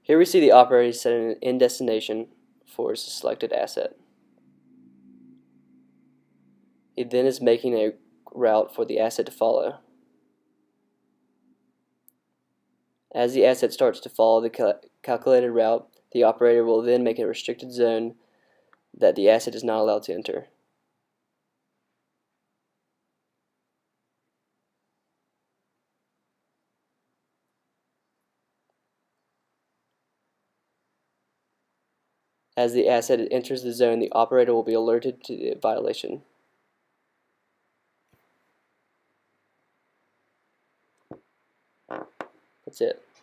Here we see the operator setting an end destination for his selected asset. He then is making a route for the asset to follow. As the asset starts to follow the calculated route, the operator will then make a restricted zone that the asset is not allowed to enter. As the asset enters the zone, the operator will be alerted to the violation. That's it.